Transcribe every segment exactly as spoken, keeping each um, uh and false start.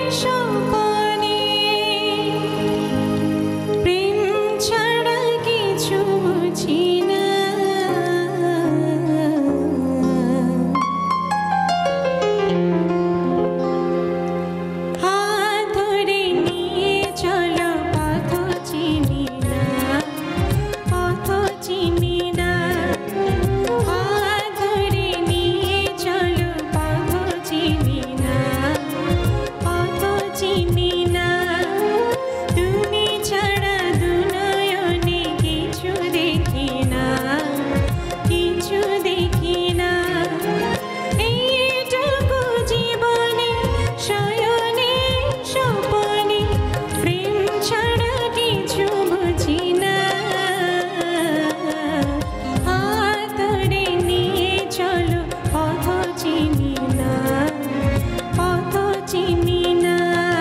স্বপনে প্রেম ছাড়া কিছু বুঝি না। হাত ধরে নিয়ে চলো পথ চিনি না, পথ চিনি না। হাত ধরে নিয়ে চলো পথ চিনি না, পথ চিনি না। তুমি ছাড়া দু নয়নে কিছু দেখি না, কিছু দেখি না। এইটুকু জীবনে শয়নে স্বপনে প্রেম ছাড়া কিছু বুঝি না। হাত ধরে নিয়ে চলো পথ চিনি না, পথ চিনি না।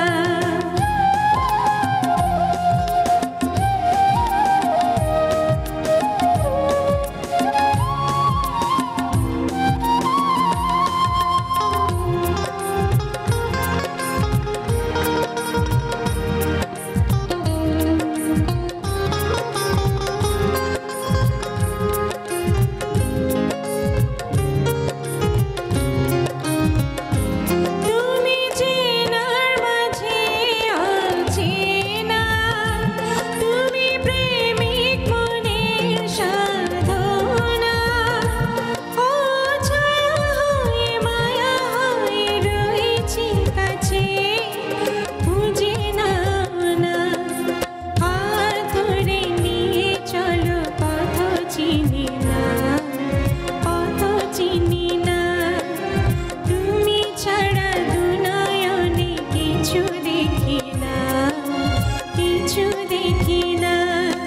তুমি চেনার মাঝে অচেনা, তুমি প্রেমিক মনের সাধনা। ও ছায়া হয়ে মায়া হয়ে রয়েছি কাছে, বুঝে নাও না। হাত ধরে নিয়ে চলো পথ চিনি না, পথ চিনি না। তুমি ছাড়া দু নয়নে কিছু দেখি না, কিছু দেখি না।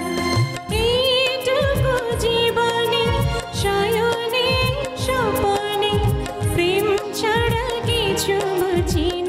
এইটুকু জীবনে শয়নে স্বপনে প্রেম ছাড়া কিছু বুঝি না।